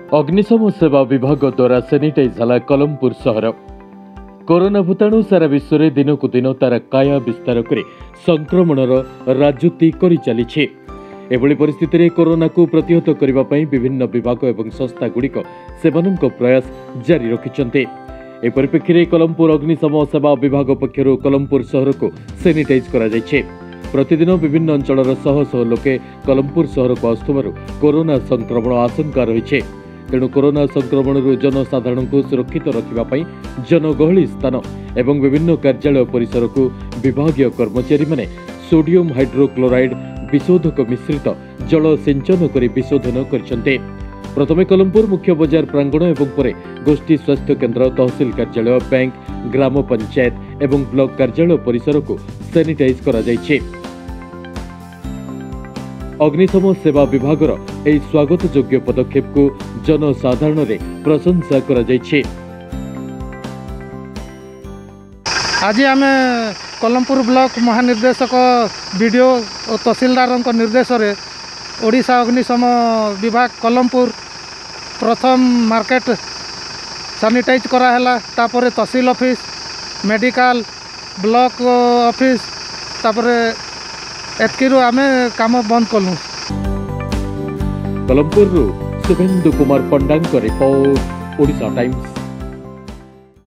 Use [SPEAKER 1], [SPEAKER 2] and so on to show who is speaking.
[SPEAKER 1] अग्निशम सेवा विभाग द्वारा सैनिटाइज हला कलमपुर सहर। कोरोना भूताणु सारा विश्व में दिन को दिन तार काया विस्तार कर संक्रमणर राजनीति करी चलीछि। एभली परिस्थिति में कोरोना को प्रतिहत करने विभिन्न विभाग और संस्था गुड़िक सेमानक प्रयास जारी रखिछन्ते। ए परिप्रेक्षी में कलमपुर अग्निशम सेवा विभाग पक्षर कलमपुर सहर को सैनिटाइज करा जायछे। प्रतिदिन विभिन्न अंचलर शह शह लोके कलमपुर सहर को आसुथिबारु कोरोना संक्रमण आशंका रही। तेणु कोरोना संक्रमण जनसाधारण को सुरक्षित रखापी जनगहली स्थान एवं विभिन्न कार्यालय परिसर को विभागीय कर्मचारी माने सोडियम हाइड्रोक्लोराइड विशोधक मिश्रित जल सिंचन कर विशोधन करछन्ते। प्रथमे कलमपुर मुख्य बजार प्रांगण एवं परे गोष्ठी स्वास्थ्य केन्द्र, तहसिल कार्यालय, बैंक, ग्राम पंचायत एवं ब्लॉक कार्यालय परिसर को सैनिटाइज करा जायछे। अग्निशम सेवा विभागर एही स्वागत योग्य पदक्षेप को जनसाधारण रे प्रशंसा करा जायछे।
[SPEAKER 2] आज आम कलमपुर ब्लॉक महानिर्देशक बीडीओ और तहसीलदार निर्देश रे ओडिशा अग्निशम विभाग कलमपुर प्रथम मार्केट सैनिटाइज कराला। तापर तहसील ऑफिस, मेडिकल, ब्लॉक ऑफिस, तापर एतकी आम काम बंद कलु।
[SPEAKER 1] Kalampur Subhendu Kumar Panda report, Odisha times.